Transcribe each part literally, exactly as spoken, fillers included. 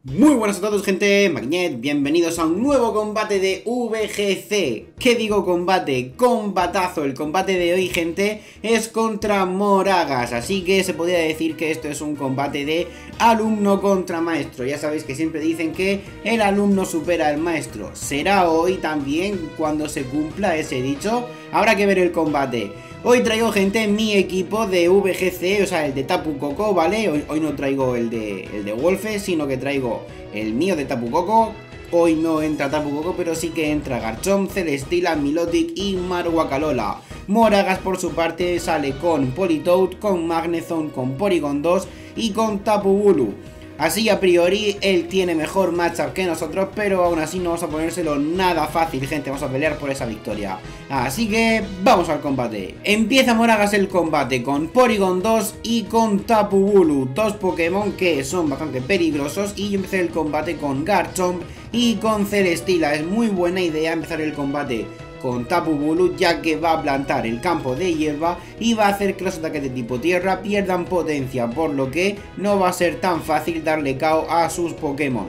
Muy buenas a todos, gente, Magnet, bienvenidos a un nuevo combate de V G C. ¿Qué digo combate? Combatazo. El combate de hoy, gente, es contra Moragas, así que se podría decir que esto es un combate de alumno contra maestro. Ya sabéis que siempre dicen que el alumno supera al maestro. Será hoy también cuando se cumpla ese dicho. Habrá que ver el combate. Hoy traigo, gente, mi equipo de V G C, o sea, el de Tapu Koko, ¿vale? Hoy, hoy no traigo el de, el de Wolfe, sino que traigo el mío de Tapu Koko. Hoy no entra Tapu Koko, pero sí que entra Garchomp, Celesteela, Milotic y Marowak Alola. Moragas, por su parte, sale con Politoed, con Magnezone, con Porygon dos y con Tapu Bulu. Así, a priori, él tiene mejor matchup que nosotros, pero aún así no vamos a ponérselo nada fácil, gente. Vamos a pelear por esa victoria. Así que vamos al combate. Empieza Moragas el combate con Porygon dos y con Tapu Bulu, dos Pokémon que son bastante peligrosos. Y yo empecé el combate con Garchomp y con Celesteela. Es muy buena idea empezar el combate con Tapu Bulu, ya que va a plantar el campo de hierba y va a hacer que los ataques de tipo tierra pierdan potencia, por lo que no va a ser tan fácil darle K O a sus Pokémon.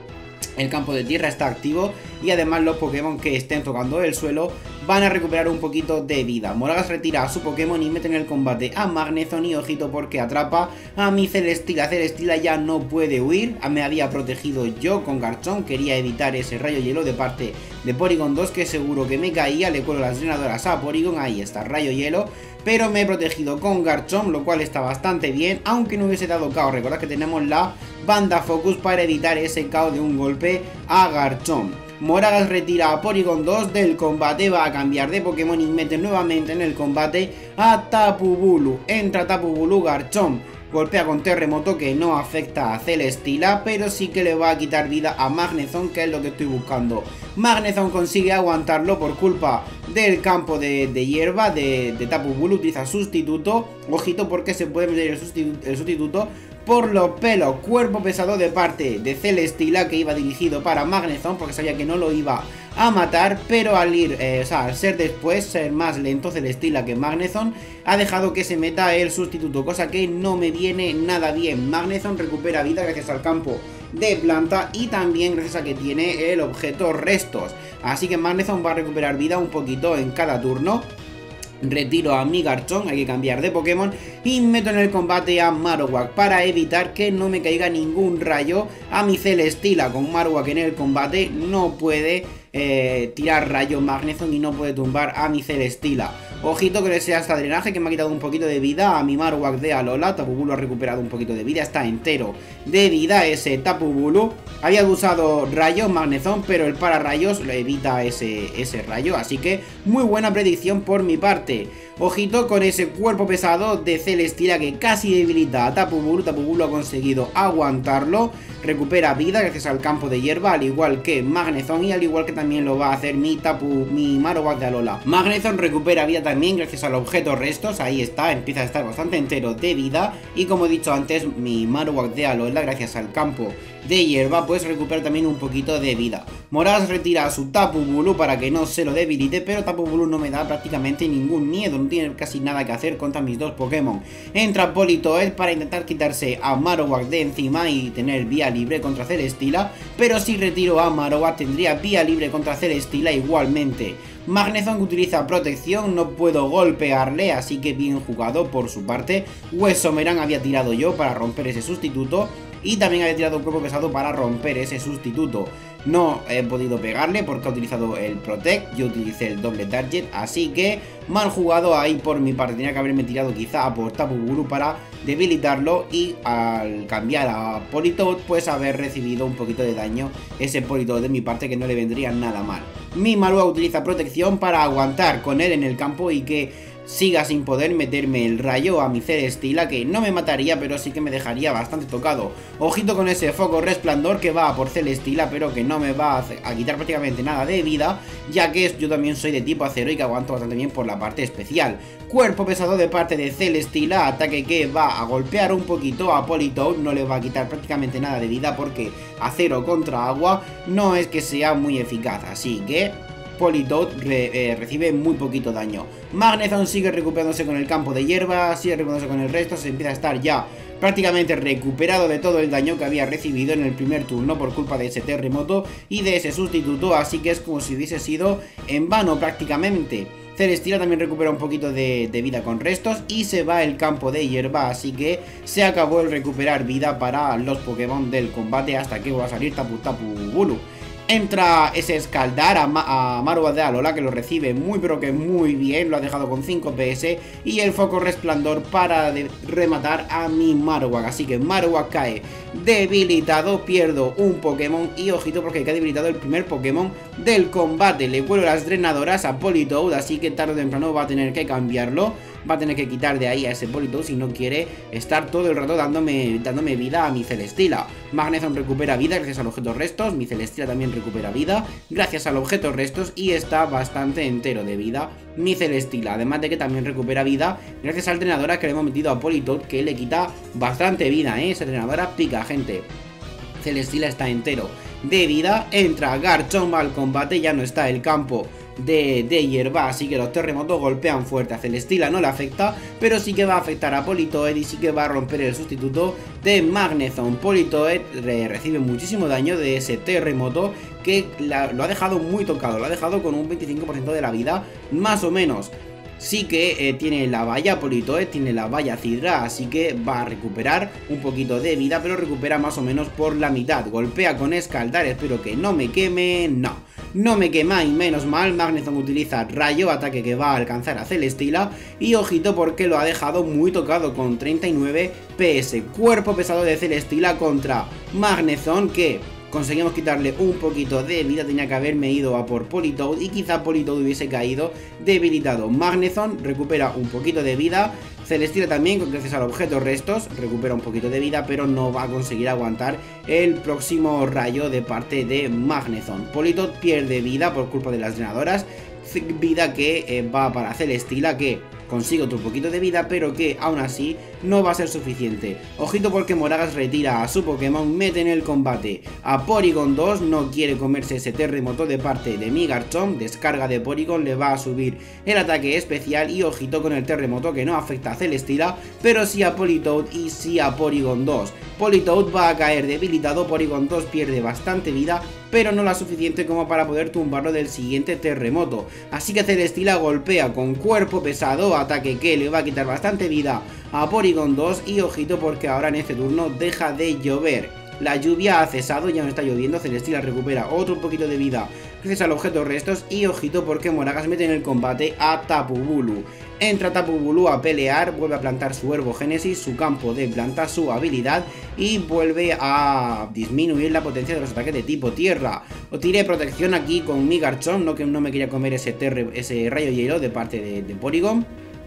El campo de tierra está activo y además los Pokémon que estén tocando el suelo van a recuperar un poquito de vida. Moragas retira a su Pokémon y mete en el combate a Magnezone y ojito porque atrapa a mi Celesteela. Celesteela ya no puede huir, me había protegido yo con Garchomp, quería evitar ese rayo hielo de parte de Porygon dos, que seguro que me caía. Le cuelo las drenadoras a Porygon, ahí está, rayo hielo, pero me he protegido con Garchomp, lo cual está bastante bien, aunque no hubiese dado K O. Recordad que tenemos la banda Focus para evitar ese K O de un golpe a Garchomp. Moragas retira a Porygon dos del combate, va a cambiar de Pokémon y mete nuevamente en el combate a Tapu Bulu. Entra Tapu Bulu, Garchomp golpea con terremoto que no afecta a Celesteela, pero sí que le va a quitar vida a Magnezone, que es lo que estoy buscando. Magnezone consigue aguantarlo por culpa del campo de, de hierba de, de Tapu Bulu, utiliza sustituto. Ojito porque se puede meter el sustituto, el sustituto por los pelos. Cuerpo pesado de parte de Celesteela, que iba dirigido para Magnezone porque sabía que no lo iba a matar, pero al ir, eh, o sea, al ser después, ser más lento Celesteela que Magnezone, ha dejado que se meta el sustituto, cosa que no me viene nada bien. Magnezone recupera vida gracias al campo de planta y también gracias a que tiene el objeto restos, así que Magnezone va a recuperar vida un poquito en cada turno. Retiro a mi Garchomp, hay que cambiar de Pokémon y meto en el combate a Marowak para evitar que no me caiga ningún rayo a mi Celesteela. Con Marowak en el combate no puede eh, tirar rayo Magnezone y no puede tumbar a mi Celesteela. Ojito que le sea hasta drenaje, que me ha quitado un poquito de vida a mi Marowak de Alola. Tapu Bulu ha recuperado un poquito de vida, está entero de vida ese Tapu Bulu. Había usado rayo Magnezone, pero el pararrayos le evita ese, ese rayo, así que muy buena predicción por mi parte. Ojito con ese cuerpo pesado de Celesteela que casi debilita a Tapu Bulu. Tapu Bulu ha conseguido aguantarlo, recupera vida gracias al campo de hierba, al igual que Magnezone y al igual que también lo va a hacer mi Tapu, mi Marowak de Alola. Magnezone recupera vida también gracias al objeto restos, ahí está, empieza a estar bastante entero de vida. Y como he dicho antes, mi Marowak de Alola, gracias al campo de hierba, pues recupera también un poquito de vida. Moragas retira a su Tapu Bulu para que no se lo debilite, pero Tapu Bulu no me da prácticamente ningún miedo, no tiene casi nada que hacer contra mis dos Pokémon. Entra Politoed para intentar quitarse a Marowak de encima y tener vía libre contra Celesteela, pero si retiro a Marowak tendría vía libre contra Celesteela igualmente. Magnezone utiliza protección, no puedo golpearle, así que bien jugado por su parte. Huesomerán había tirado yo para romper ese sustituto y también había tirado un cuerpo pesado para romper ese sustituto. No he podido pegarle porque ha utilizado el Protect, yo utilicé el doble target, así que mal jugado ahí por mi parte. Tenía que haberme tirado quizá a por Tapu Bulu para debilitarlo y al cambiar a Politoed pues haber recibido un poquito de daño ese Politoed de mi parte, que no le vendría nada mal. Mi Marowak utiliza protección para aguantar con él en el campo y que siga sin poder meterme el rayo a mi Celesteela, que no me mataría pero sí que me dejaría bastante tocado. Ojito con ese foco resplandor que va a por Celesteela, pero que no me va a, a quitar prácticamente nada de vida, ya que yo también soy de tipo acero y que aguanto bastante bien por la parte especial. Cuerpo pesado de parte de Celesteela, ataque que va a golpear un poquito a Politoed, no le va a quitar prácticamente nada de vida porque acero contra agua no es que sea muy eficaz, así que Politoed re, eh, recibe muy poquito daño. Magnezone sigue recuperándose con el campo de hierba, sigue recuperándose con el resto, se empieza a estar ya prácticamente recuperado de todo el daño que había recibido en el primer turno por culpa de ese terremoto y de ese sustituto, así que es como si hubiese sido en vano prácticamente. Celesteela también recupera un poquito de, de vida con restos y se va el campo de hierba, así que se acabó el recuperar vida para los Pokémon del combate hasta que va a salir Tapu Tapu Bulu. Entra ese escaldar a, Ma a Marowak de Alola, que lo recibe muy pero que muy bien, lo ha dejado con cinco P S, y el foco resplandor para rematar a mi Marowak, así que Marowak cae debilitado, pierdo un Pokémon y ojito porque cae debilitado el primer Pokémon del combate. Le cuelo las drenadoras a Politoed, así que tarde o temprano va a tener que cambiarlo. Va a tener que quitar de ahí a ese Politoed si no quiere estar todo el rato dándome, dándome vida a mi Celesteela. Magnezone recupera vida gracias al objeto restos. Mi Celesteela también recupera vida gracias al objeto restos y está bastante entero de vida mi Celesteela. Además de que también recupera vida gracias al drenadora que le hemos metido a Politoed, que le quita bastante vida, ¿eh? Esa drenadora pica, gente. Celesteela está entero de vida. Entra Garchomp al combate, ya no está el campo De, de hierba, así que los terremotos golpean fuerte. A Celesteela no le afecta, pero sí que va a afectar a Politoed y sí que va a romper el sustituto de Magnezone. Politoed re recibe muchísimo daño de ese terremoto que la, lo ha dejado muy tocado, lo ha dejado con un veinticinco por ciento de la vida, más o menos. Sí que eh, tiene la valla Politoed, tiene la valla Cidra, así que va a recuperar un poquito de vida, pero recupera más o menos por la mitad. Golpea con escaldar, espero que no me queme, no. No me quema y menos mal. Magnezone utiliza rayo, ataque que va a alcanzar a Celesteela. Y ojito porque lo ha dejado muy tocado con treinta y nueve P S. Cuerpo pesado de Celesteela contra Magnezone, que conseguimos quitarle un poquito de vida. Tenía que haberme ido a por Politoed y quizá Politoed hubiese caído debilitado. Magnezone recupera un poquito de vida. Celesteela también, gracias al objeto restos, recupera un poquito de vida, pero no va a conseguir aguantar el próximo rayo de parte de Magnezone. Politoed pierde vida por culpa de las drenadoras, vida que eh, va para Celesteela, que consigue otro poquito de vida, pero que aún así no va a ser suficiente. Ojito porque Moragas retira a su Pokémon, mete en el combate a Porygon dos, no quiere comerse ese terremoto de parte de mi Garchomp, descarga de Porygon, le va a subir el ataque especial y ojito con el terremoto que no afecta a Celesteela, pero sí a Politoed y sí a Porygon dos. Politoed va a caer debilitado, Porygon dos pierde bastante vida, pero no la suficiente como para poder tumbarlo del siguiente terremoto. Así que Celesteela golpea con cuerpo pesado, ataque que le va a quitar bastante vida a Porygon dos y ojito porque ahora en este turno deja de llover. La lluvia ha cesado, ya no está lloviendo, Celesteela recupera otro poquito de vida gracias al objeto restos y ojito porque Moragas mete en el combate a Tapu Bulu. Entra Tapu Bulu a pelear, vuelve a plantar su Herbogénesis, su campo de planta, su habilidad y vuelve a disminuir la potencia de los ataques de tipo tierra. O tiré protección aquí con mi Garchomp, no que no me quería comer ese, terre, ese rayo hielo de parte de, de Porygon.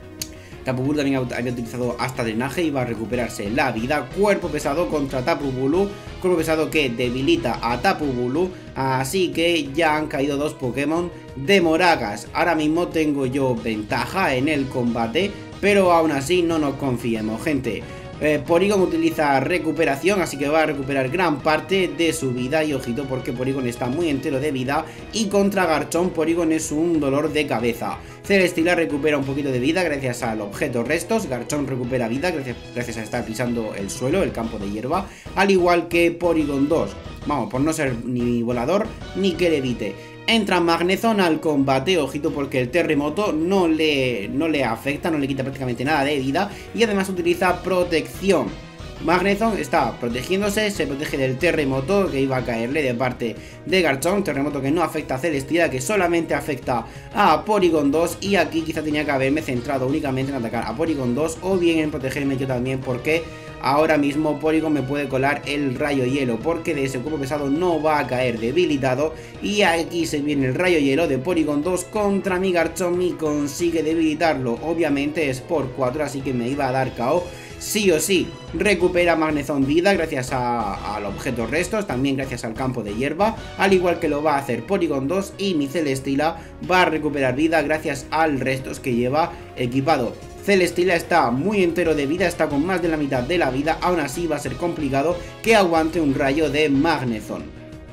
Tapu Bulu también había utilizado hasta drenaje y va a recuperarse la vida. Cuerpo pesado contra Tapu Bulu, cuerpo pesado que debilita a Tapu Bulu, así que ya han caído dos Pokémon de Moragas. Ahora mismo tengo yo ventaja en el combate, pero aún así no nos confiemos, gente. Eh, Porygon utiliza recuperación, así que va a recuperar gran parte de su vida. Y ojito porque Porygon está muy entero de vida. Y contra Garchomp, Porygon es un dolor de cabeza. Celesteela recupera un poquito de vida gracias al objeto restos. Garchomp recupera vida gracias, gracias a estar pisando el suelo, el campo de hierba, al igual que Porygon dos. Vamos, por no ser ni volador ni que le evite. Entra Magnezone al combate, ojito porque el terremoto no le, no le afecta, no le quita prácticamente nada de vida y además utiliza protección. Magnezone está protegiéndose, se protege del terremoto que iba a caerle de parte de Garchomp, terremoto que no afecta a Celesteela, que solamente afecta a Porygon dos y aquí quizá tenía que haberme centrado únicamente en atacar a Porygon dos o bien en protegerme yo también porque ahora mismo Porygon me puede colar el rayo hielo porque de ese cuerpo pesado no va a caer debilitado y aquí se viene el rayo hielo de Porygon dos contra mi Garchomp y consigue debilitarlo. Obviamente es por cuatro, así que me iba a dar K O sí o sí. Recupera Magnezone vida gracias a, al objeto restos, también gracias al campo de hierba, al igual que lo va a hacer Porygon dos y mi Celesteela va a recuperar vida gracias al restos que lleva equipado. Celesteela está muy entero de vida, está con más de la mitad de la vida, aún así va a ser complicado que aguante un rayo de Magnezone.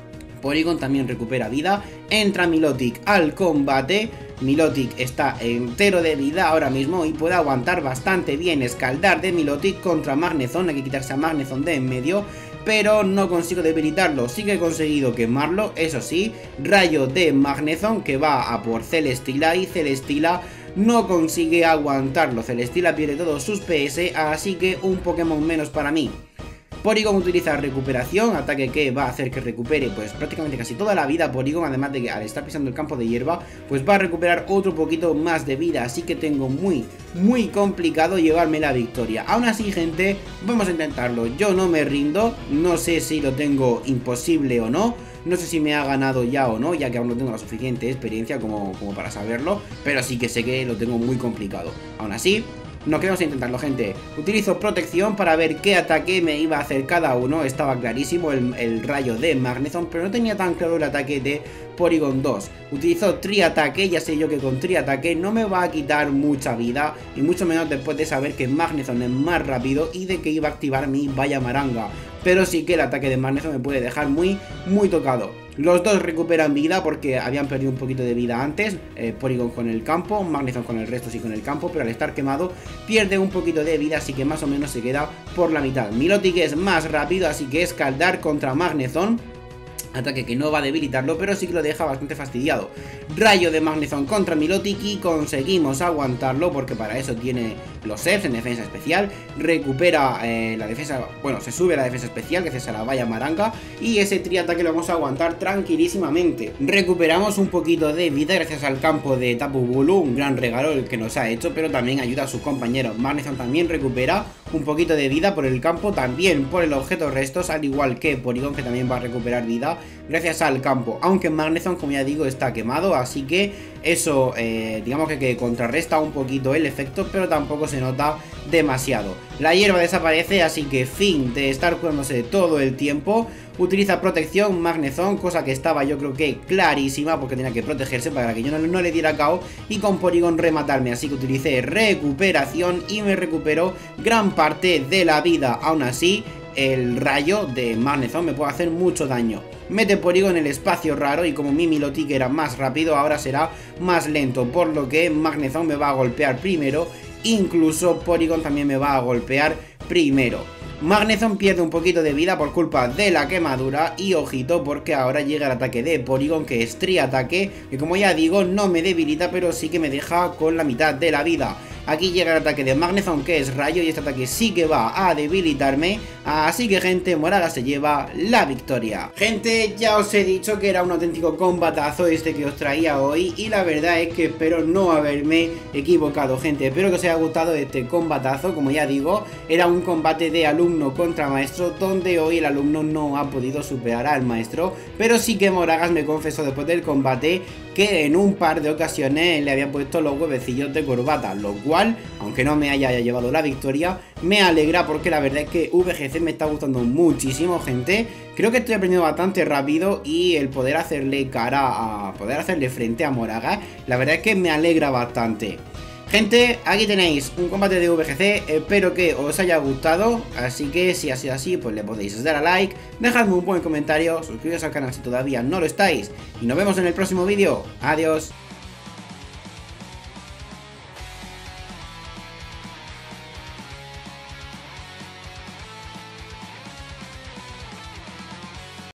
Porygon también recupera vida. Entra Milotic al combate. Milotic está entero de vida ahora mismo y puede aguantar bastante bien escaldar de Milotic contra Magnezone. Hay que quitarse a Magnezone de en medio, pero no consigo debilitarlo. Sí que he conseguido quemarlo, eso sí. Rayo de Magnezone que va a por Celesteela, y Celesteela no consigue aguantarlo. Celesteela pierde todos sus P S, así que un Pokémon menos para mí. Porygon utiliza recuperación, ataque que va a hacer que recupere pues prácticamente casi toda la vida Porygon, además de que al estar pisando el campo de hierba pues va a recuperar otro poquito más de vida, así que tengo muy muy complicado llevarme la victoria. Aún así, gente, vamos a intentarlo. Yo no me rindo, no sé si lo tengo imposible o no, no sé si me ha ganado ya o no, ya que aún no tengo la suficiente experiencia como, como para saberlo, pero sí que sé que lo tengo muy complicado. Aún así, no queremos intentarlo, gente. Utilizo protección para ver qué ataque me iba a hacer cada uno. Estaba clarísimo el, el rayo de Magnezone, pero no tenía tan claro el ataque de Porygon dos. Utilizo triataque, ya sé yo que con triataque no me va a quitar mucha vida, y mucho menos después de saber que Magnezone es más rápido y de que iba a activar mi Vaya Maranga. Pero sí que el ataque de Magnezone me puede dejar muy, muy tocado. Los dos recuperan vida porque habían perdido un poquito de vida antes, eh, Porygon con el campo, Magnezone con el resto sí con el campo, pero al estar quemado pierde un poquito de vida, así que más o menos se queda por la mitad. Milotic es más rápido, así que escaldar contra Magnezone, ataque que no va a debilitarlo, pero sí que lo deja bastante fastidiado. Rayo de Magnezone contra Milotic y conseguimos aguantarlo, porque para eso tiene los E Vs en defensa especial. Recupera eh, la defensa, bueno, se sube la defensa especial gracias a la Vaya Maranga, y ese triataque lo vamos a aguantar tranquilísimamente. Recuperamos un poquito de vida gracias al campo de Tapu Bulu, un gran regalo el que nos ha hecho, pero también ayuda a sus compañeros. Magnezone también recupera un poquito de vida por el campo, también por el objeto restos, al igual que Porygon, que también va a recuperar vida gracias al campo, aunque Magnezone, como ya digo, está quemado, así que eso eh, digamos que, que contrarresta un poquito el efecto, pero tampoco se nota demasiado. La hierba desaparece, así que fin de estar curándose todo el tiempo. Utiliza protección Magnezone, cosa que estaba yo creo que clarísima, porque tenía que protegerse para que yo no, no le diera KO y con Porygon rematarme, así que utilicé recuperación y me recuperó gran parte de la vida. Aún así, el rayo de Magnezone me puede hacer mucho daño. Mete Porygon en el espacio raro, y como mi Milotic era más rápido, ahora será más lento, por lo que Magnezone me va a golpear primero. Incluso Porygon también me va a golpear primero. Magnezone pierde un poquito de vida por culpa de la quemadura, y ojito porque ahora llega el ataque de Porygon, que es triataque, que como ya digo no me debilita, pero sí que me deja con la mitad de la vida. Aquí llega el ataque de Magnezone, que es rayo, y este ataque sí que va a debilitarme. Así que, gente, Moraga se lleva la victoria. Gente, ya os he dicho que era un auténtico combatazo este que os traía hoy, y la verdad es que espero no haberme equivocado, gente. Espero que os haya gustado este combatazo. Como ya digo, era un combate de alumno contra maestro, donde hoy el alumno no ha podido superar al maestro, pero sí que Moragas me confesó después del combate que en un par de ocasiones le había puesto los huevecillos de corbata, lo cual, aunque no me haya llevado la victoria, me alegra, porque la verdad es que V G C me está gustando muchísimo, gente. Creo que estoy aprendiendo bastante rápido, y el poder hacerle cara a... poder hacerle frente a Moraga, la verdad es que me alegra bastante. Gente, aquí tenéis un combate de V G C, espero que os haya gustado, así que si ha sido así, pues le podéis dar a like, dejadme un buen comentario, suscribiros al canal si todavía no lo estáis, y nos vemos en el próximo vídeo. Adiós.